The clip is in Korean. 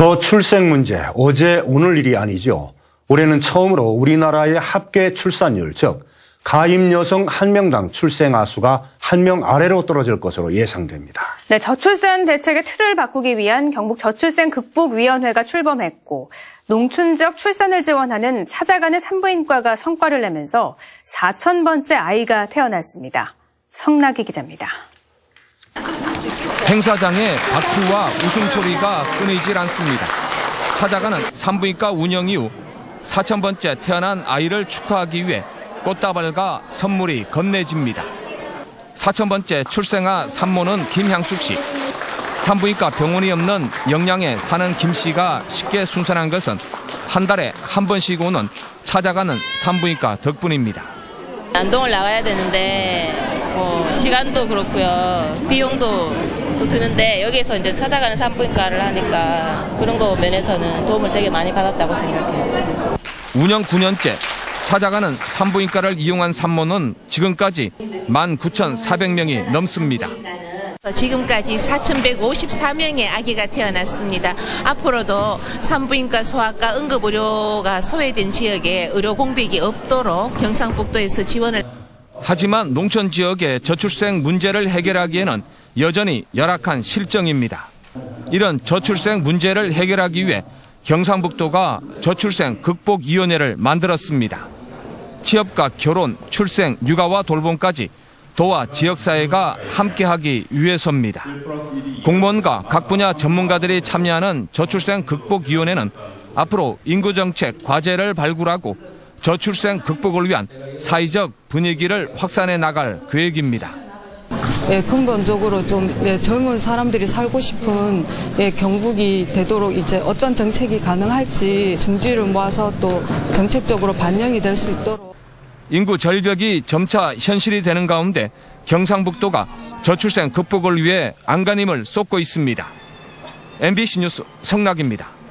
저출생 문제, 어제 오늘 일이 아니죠. 올해는 처음으로 우리나라의 합계 출산율, 즉 가임 여성 1명당 출생아 수가 1명 아래로 떨어질 것으로 예상됩니다. 네, 저출산 대책의 틀을 바꾸기 위한 경북 저출생 극복위원회가 출범했고 농촌 지역 출산을 지원하는 찾아가는 산부인과가 성과를 내면서 4,000번째 아이가 태어났습니다. 성나기 기자입니다. 행사장에 박수와 웃음소리가 끊이질 않습니다. 찾아가는 산부인과 운영 이후 4,000번째 태어난 아이를 축하하기 위해 꽃다발과 선물이 건네집니다. 4,000번째 출생아 산모는 김향숙 씨. 산부인과 병원이 없는 영양에 사는 김 씨가 쉽게 순산한 것은 한 달에 한 번씩 오는 찾아가는 산부인과 덕분입니다. 안동을 나가야 되는데 시간도 그렇고요. 비용도 또 드는데 여기에서 이제 찾아가는 산부인과를 하니까 그런 거 면에서는 도움을 되게 많이 받았다고 생각해요. 운영 9년째 찾아가는 산부인과를 이용한 산모는 지금까지 19,400명이 넘습니다. 지금까지 4,154명의 아기가 태어났습니다. 앞으로도 산부인과, 소아과, 응급의료가 소외된 지역에 의료 공백이 없도록 경상북도에서 지원을. 하지만 농촌 지역의 저출생 문제를 해결하기에는 여전히 열악한 실정입니다. 이런 저출생 문제를 해결하기 위해 경상북도가 저출생 극복위원회를 만들었습니다. 취업과 결혼, 출생, 육아와 돌봄까지 도와 지역사회가 함께하기 위해서입니다. 공무원과 각 분야 전문가들이 참여하는 저출생 극복위원회는 앞으로 인구정책 과제를 발굴하고 저출생 극복을 위한 사회적 분위기를 확산해 나갈 계획입니다. 근본적으로 좀 젊은 사람들이 살고 싶은 경북이 되도록 이제 어떤 정책이 가능할지 중지를 모아서 또 정책적으로 반영이 될 수 있도록. 인구 절벽이 점차 현실이 되는 가운데 경상북도가 저출생 극복을 위해 안간힘을 쏟고 있습니다. MBC 뉴스 성락입니다.